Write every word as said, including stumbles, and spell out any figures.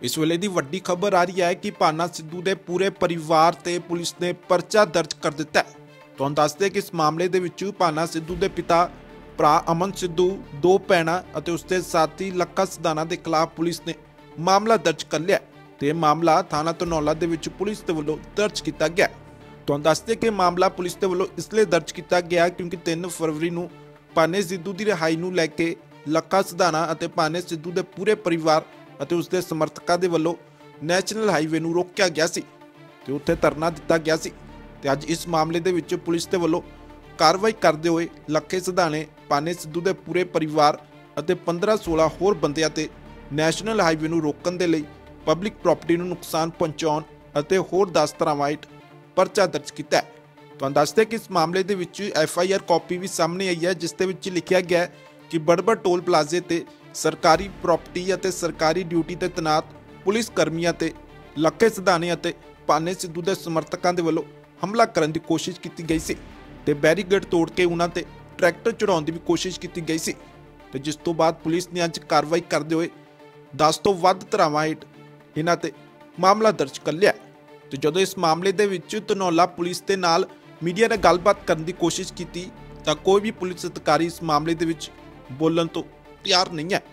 इस वेले की वड्डी खबर आ रही है कि भाना सिद्धू के पूरे परिवार ते पुलिस ने परचा दर्ज कर दिता है। तुहानूं दस दे कि इस मामले दे विच भाना सिद्धू के पिता भरा अमन सिद्धू, दो भैणां अते उसके साथी लखा सिधाना के खिलाफ पुलिस ने मामला दर्ज कर लिया ते यह मामला थाना धनौला दे विच पुलिस के वल्लों दर्ज किया गया। तुहानूं दस दे कि मामला पुलिस के वल्लों इसलिए दर्ज किया गया क्योंकि तीन फरवरी नूं भाने सिद्धू की रिहाई नूं लैके लखा सिधाना अते भाने सिद्धू के पूरे परिवार ਅਤੇ ਉਸਦੇ ਸਮਰਥਕਾਂ ਦੇ ਵੱਲੋਂ ਨੈਸ਼ਨਲ ਹਾਈਵੇ ਨੂੰ ਰੋਕਿਆ ਗਿਆ ਸੀ ਤੇ ਉੱਥੇ ਧਰਨਾ ਦਿੱਤਾ ਗਿਆ ਸੀ ਤੇ ਅੱਜ ਇਸ ਮਾਮਲੇ ਦੇ ਵਿੱਚ ਪੁਲਿਸ ਦੇ ਵੱਲੋਂ ਕਾਰਵਾਈ ਕਰਦੇ ਹੋਏ ਲੱਖੇ ਸਿਧਾਣੇ, ਭਾਨੇ ਸਿੱਧੂ ਦੇ ਪੂਰੇ ਪਰਿਵਾਰ ਅਤੇ ਪੰਦਰਾਂ ਸੋਲਾਂ ਹੋਰ ਬੰਦਿਆਂ ਤੇ ਨੈਸ਼ਨਲ ਹਾਈਵੇ ਨੂੰ ਰੋਕਣ ਦੇ ਲਈ ਪਬਲਿਕ ਪ੍ਰਾਪਰਟੀ ਨੂੰ ਨੁਕਸਾਨ ਪਹੁੰਚਾਉਣ ਅਤੇ ਹੋਰ ਦਸ ਧਾਰਾਵਾਂ ਹੇਠ ਪਰਚਾ ਦਰਜ ਕੀਤਾ ਹੈ। ਤੁਹਾਨੂੰ ਦੱਸਦੇ ਕਿ ਇਸ ਮਾਮਲੇ ਦੇ ਵਿੱਚ ਐਫ ਆਈ ਆਰ ਕਾਪੀ ਵੀ ਸਾਹਮਣੇ ਆਈ ਹੈ ਜਿਸ ਦੇ ਵਿੱਚ ਲਿਖਿਆ ਗਿਆ ਹੈ ਕਿ ਬੜਬੜ ਟੋਲ ਪਲਾਜ਼ੇ ਤੇ सरकारी प्रॉपर्टी ਅਤੇ सरकारी ड्यूटी ਤੇ तैनात पुलिस कर्मियों ਤੇ ਲੱਖੇ ਸਿਧਾਣੇ ਅਤੇ ਭਾਨੇ ਸਿੱਧੂ ਦੇ ਸਮਰਥਕਾਂ ਦੇ ਵੱਲੋਂ ਹਮਲਾ ਕਰਨ ਦੀ ਕੋਸ਼ਿਸ਼ ਕੀਤੀ ਗਈ ਸੀ ਤੇ ਬੈਰੀਕੇਡ ਤੋੜ ਕੇ ਉਹਨਾਂ ਤੇ ਟਰੈਕਟਰ ਚੜਾਉਣ ਦੀ ਵੀ ਕੋਸ਼ਿਸ਼ ਕੀਤੀ ਗਈ ਸੀ ਤੇ ਜਿਸ ਤੋਂ ਬਾਅਦ ਪੁਲਿਸ ਨੇ ਅੱਜ ਕਾਰਵਾਈ ਕਰਦੇ ਹੋਏ ਦਸ ਤੋਂ ਵੱਧ ਧਾਰਾਵਾਂ ਹੇਠ ਇਹਨਾਂ ਤੇ ਮਾਮਲਾ ਦਰਜ ਕਰ ਲਿਆ ਤੇ ਜਦੋਂ ਇਸ ਮਾਮਲੇ ਦੇ ਵਿੱਚ ਧਨੌਲਾ ਪੁਲਿਸ ਦੇ ਨਾਲ ਮੀਡੀਆ ਨਾਲ ਗੱਲਬਾਤ ਕਰਨ ਦੀ ਕੋਸ਼ਿਸ਼ ਕੀਤੀ ਤਾਂ ਕੋਈ ਵੀ ਪੁਲਿਸ ਅਧਿਕਾਰੀ ਇਸ ਮਾਮਲੇ ਦੇ ਵਿੱਚ ਬੋਲਣ ਤੋਂ तैयार नहीं है।